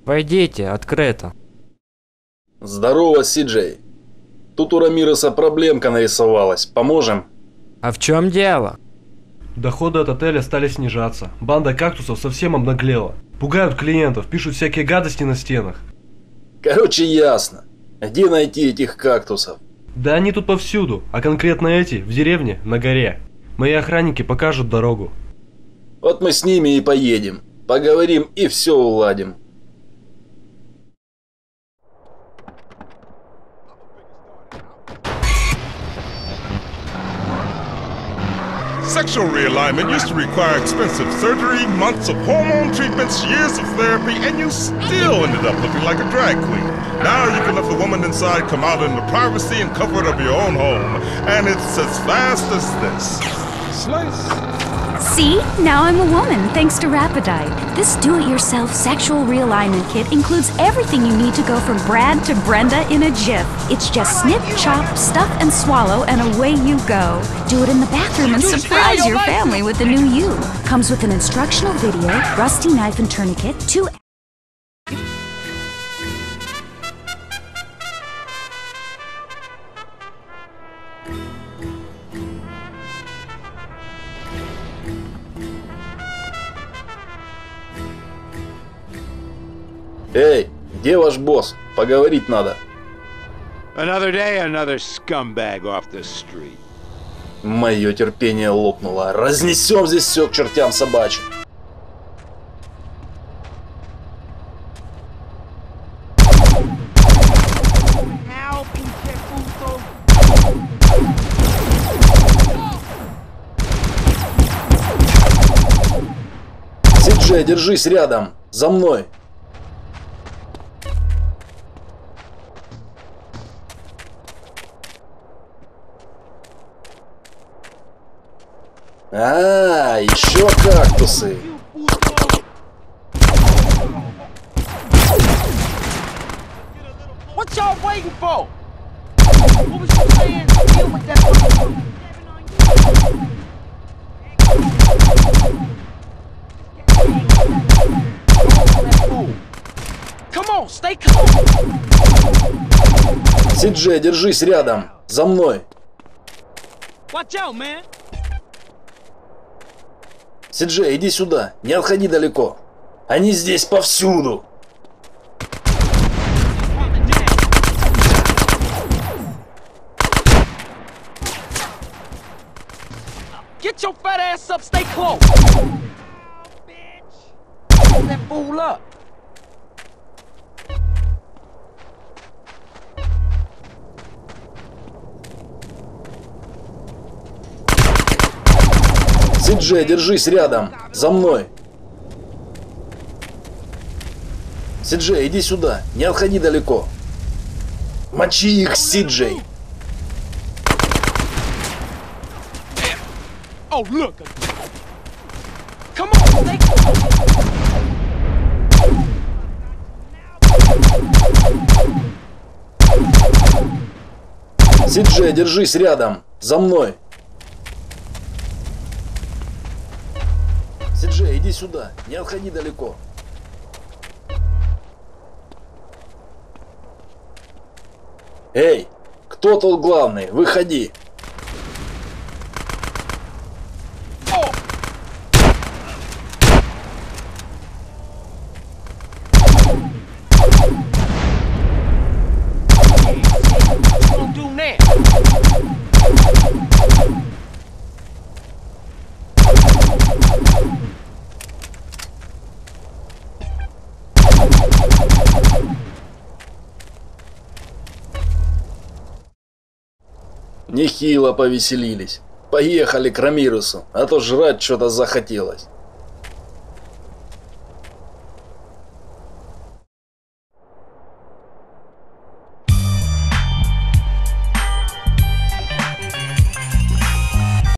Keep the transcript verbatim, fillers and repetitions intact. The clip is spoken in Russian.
Войдите, открыто. Здорово, Си-Джей. Тут у Рамиреса проблемка нарисовалась. Поможем? А в чем дело? Доходы от отеля стали снижаться. Банда кактусов совсем обнаглела. Пугают клиентов, пишут всякие гадости на стенах. Короче, ясно. Где найти этих кактусов? Да они тут повсюду, а конкретно эти в деревне, на горе. Мои охранники покажут дорогу. Вот мы с ними и поедем. Поговорим и все уладим. Sexual realignment used to require expensive surgery, months of hormone treatments, years of therapy, and you still ended up looking like a drag queen. Now you can let the woman inside come out in the privacy and comfort of your own home. And it's as fast as this. Slice. See? Now I'm a woman, thanks to Rapidyte. This do-it-yourself sexual realignment kit includes everything you need to go from Brad to Brenda in a jiff. It's just snip, chop, stuff, and swallow, and away you go. Do it in the bathroom and surprise your family with the new you. Comes with an instructional video, rusty knife and tourniquet, two... Эй, где ваш босс? Поговорить надо. Another day, another scumbag off the street. Мое терпение лопнуло. Разнесем здесь все к чертям собачьим. Си-Джей, держись рядом. За мной. А, еще кактусы. What y'all waiting for? What was you saying? Deal with that. Come on, stay calm. Си-Джей, держись рядом. За мной. Watch out, man. Си-Джей, иди сюда, не отходи далеко. Они здесь повсюду. Get your fat ass up, stay close. Oh, bitch. Hold that fool up. Си-Джей, держись рядом. За мной. Си-Джей, иди сюда. Не отходи далеко. Мочи их, Си-Джей. Oh, look. Come on, stay close. Си-Джей, держись рядом. За мной. Си-Джей, иди сюда, не отходи далеко. Эй, кто тут главный? Выходи. Нехило повеселились. Поехали к Рамиресу, а то жрать что-то захотелось.